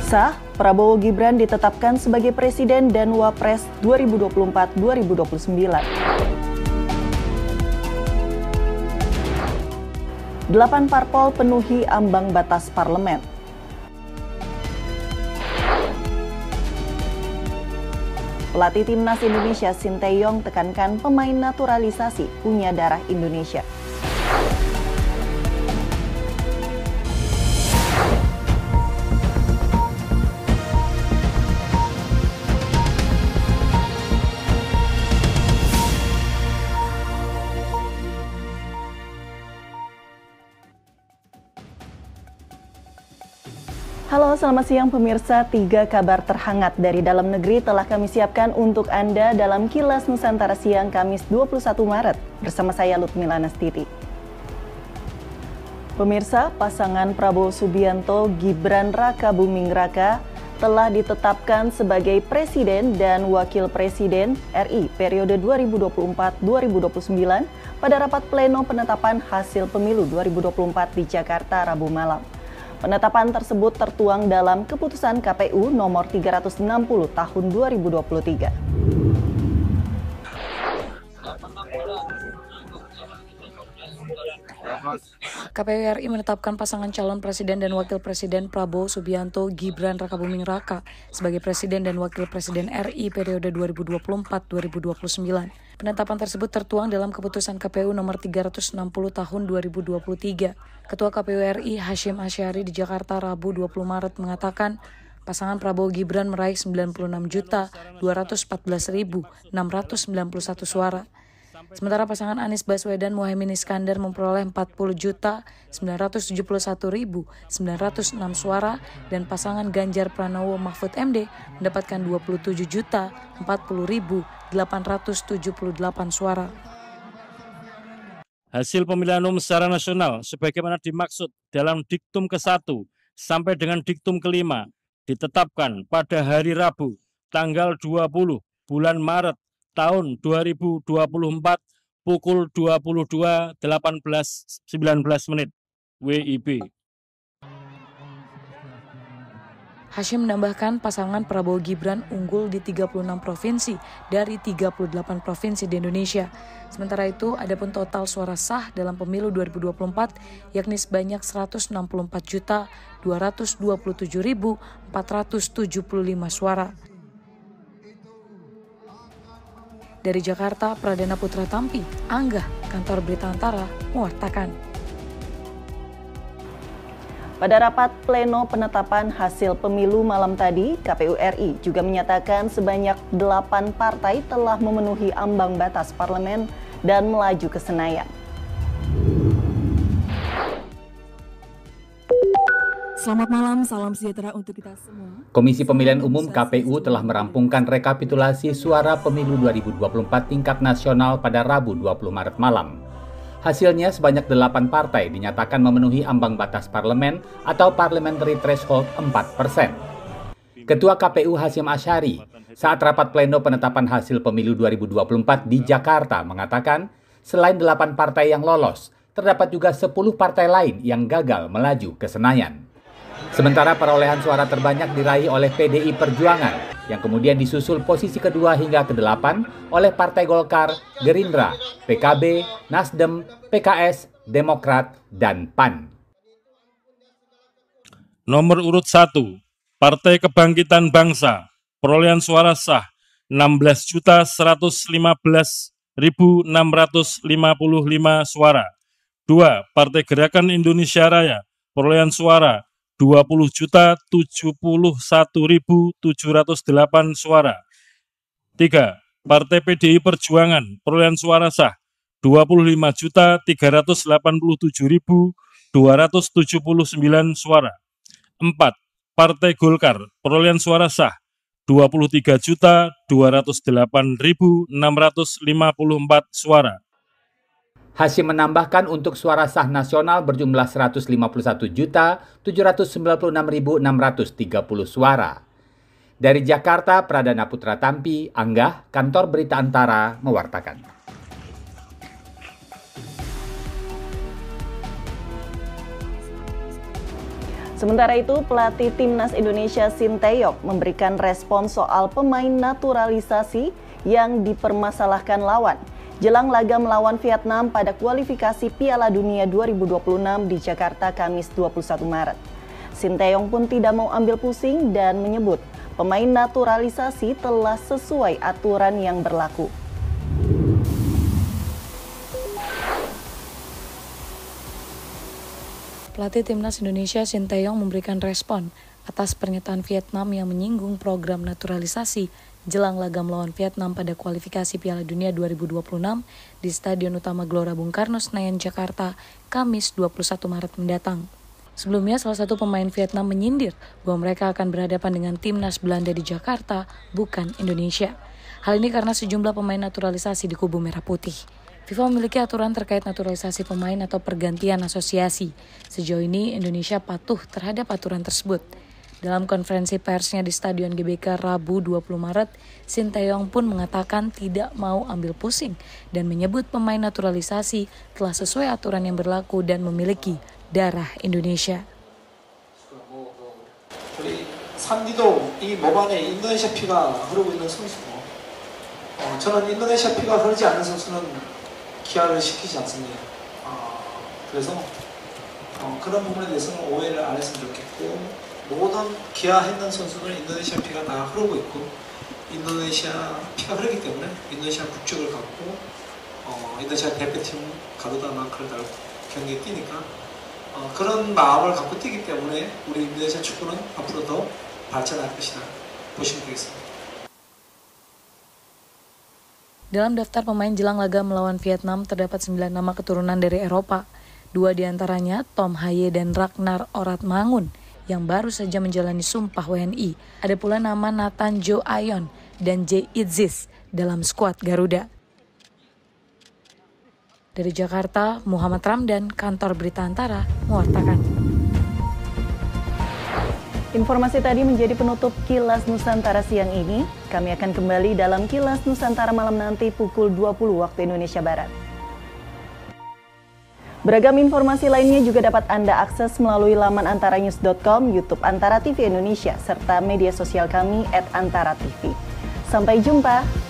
Sah, Prabowo Gibran ditetapkan sebagai Presiden dan Wapres 2024-2029. 8 parpol penuhi ambang batas parlemen. Pelatih Timnas Indonesia Sinteyong tekankan pemain naturalisasi punya darah Indonesia. Halo, selamat siang pemirsa. 3 kabar terhangat dari dalam negeri telah kami siapkan untuk Anda dalam Kilas Nusantara Siang Kamis 21 Maret. Bersama saya Lutmila Nastiti. Pemirsa, pasangan Prabowo Subianto Gibran Rakabuming Raka telah ditetapkan sebagai Presiden dan Wakil Presiden RI periode 2024-2029 pada rapat pleno penetapan hasil pemilu 2024 di Jakarta Rabu malam. Penetapan tersebut tertuang dalam Keputusan KPU nomor 360 tahun 2023. KPU RI menetapkan pasangan calon presiden dan wakil presiden Prabowo Subianto Gibran Rakabuming Raka sebagai presiden dan wakil presiden RI periode 2024-2029. Penetapan tersebut tertuang dalam Keputusan KPU nomor 360 tahun 2023. Ketua KPU RI Hasyim Asyari di Jakarta Rabu 20 Maret mengatakan pasangan Prabowo Gibran meraih 96.214.691 suara. Sementara pasangan Anies Baswedan Muhaimin Iskandar memperoleh 40.971.906 suara dan pasangan Ganjar Pranowo Mahfud MD mendapatkan 27.040.878 suara. Hasil pemilihan umum secara nasional sebagaimana dimaksud dalam diktum ke-1 sampai dengan diktum ke-5 ditetapkan pada hari Rabu tanggal 20 bulan Maret tahun 2024 pukul 22.18.19 WIB. Hasyim menambahkan pasangan Prabowo Gibran unggul di 36 provinsi dari 38 provinsi di Indonesia. Sementara itu, adapun total suara sah dalam pemilu 2024 yakni sebanyak 164.227.475 suara. Dari Jakarta, Pradana Putra Tampi, Angga, Kantor Berita Antara, mewartakan. Pada rapat pleno penetapan hasil pemilu malam tadi, KPU RI juga menyatakan sebanyak 8 partai telah memenuhi ambang batas parlemen dan melaju ke Senayan. Selamat malam, salam sejahtera untuk kita semua. Komisi Pemilihan Umum KPU telah merampungkan rekapitulasi suara pemilu 2024 tingkat nasional pada Rabu 20 Maret malam. Hasilnya sebanyak 8 partai dinyatakan memenuhi ambang batas parlemen atau parliamentary threshold 4%. Ketua KPU Hasyim Asyari saat rapat pleno penetapan hasil pemilu 2024 di Jakarta mengatakan selain 8 partai yang lolos, terdapat juga 10 partai lain yang gagal melaju ke Senayan. Sementara perolehan suara terbanyak diraih oleh PDI Perjuangan yang kemudian disusul posisi kedua hingga ke-8 oleh Partai Golkar, Gerindra, PKB, Nasdem, PKS, Demokrat, dan PAN. Nomor urut 1, Partai Kebangkitan Bangsa, perolehan suara sah 16.011.655 suara. 2. Partai Gerakan Indonesia Raya, perolehan suara 20.071.708 suara. 3. Partai PDI Perjuangan, perolehan suara sah 25.387.279 suara. 4. Partai Golkar, perolehan suara sah 23.208.654 suara. Hasyim menambahkan untuk suara sah nasional berjumlah 151.796.630 suara. Dari Jakarta, Pradana Putra Tampi, Angga, Kantor Berita Antara, mewartakan. Sementara itu, pelatih Timnas Indonesia Sinteyong memberikan respon soal pemain naturalisasi yang dipermasalahkan lawan jelang laga melawan Vietnam pada kualifikasi Piala Dunia 2026 di Jakarta Kamis 21 Maret. Sinteyong pun tidak mau ambil pusing dan menyebut pemain naturalisasi telah sesuai aturan yang berlaku. Pelatih Timnas Indonesia Sinteyong memberikan respon atas pernyataan Vietnam yang menyinggung program naturalisasi jelang laga melawan Vietnam pada kualifikasi Piala Dunia 2026 di Stadion Utama Gelora Bung Karno, Senayan, Jakarta, Kamis 21 Maret mendatang. Sebelumnya, salah satu pemain Vietnam menyindir bahwa mereka akan berhadapan dengan Timnas Belanda di Jakarta, bukan Indonesia. Hal ini karena sejumlah pemain naturalisasi di kubu Merah Putih. FIFA memiliki aturan terkait naturalisasi pemain atau pergantian asosiasi. Sejauh ini, Indonesia patuh terhadap aturan tersebut. Dalam konferensi persnya di Stadion GBK Rabu 20 Maret, Sinteyong pun mengatakan tidak mau ambil pusing dan menyebut pemain naturalisasi telah sesuai aturan yang berlaku dan memiliki darah Indonesia. 산디도 이 몸안에 인도네시아 피가 흐르고 있는 선수고, 저는 인도네시아 피가 흐르지 않는 선수는 기아를 시키지 않습니다. 그래서 그런 부분에 대해서는 오해를 안 했으면 좋겠고, 모든 기아했는 선수는 인도네시아 피가 다 흐르고 있고, 인도네시아 피가 흐르기 때문에 인도네시아 국적을 갖고 인도네시아 대표팀 가로다 마크를 달고 경기에 뛰니까 그런 마음을 갖고 뛰기 때문에 우리 인도네시아 축구는 앞으로 더 발전할 것이다 보시면 되겠습니다. Dalam daftar pemain jelang laga melawan Vietnam terdapat 9 nama keturunan dari Eropa. 2 diantaranya Tom Haye dan Ragnar Oratmangun yang baru saja menjalani sumpah WNI. Ada pula nama Nathan Jo Ayon dan Jay Itzis dalam skuad Garuda. Dari Jakarta, Muhammad Ramdan, Kantor Berita Antara, mewartakan. Informasi tadi menjadi penutup Kilas Nusantara siang ini. Kami akan kembali dalam Kilas Nusantara malam nanti pukul 20 waktu Indonesia Barat. Beragam informasi lainnya juga dapat Anda akses melalui laman antaranews.com, YouTube Antara TV Indonesia, serta media sosial kami @antaratv. Sampai jumpa.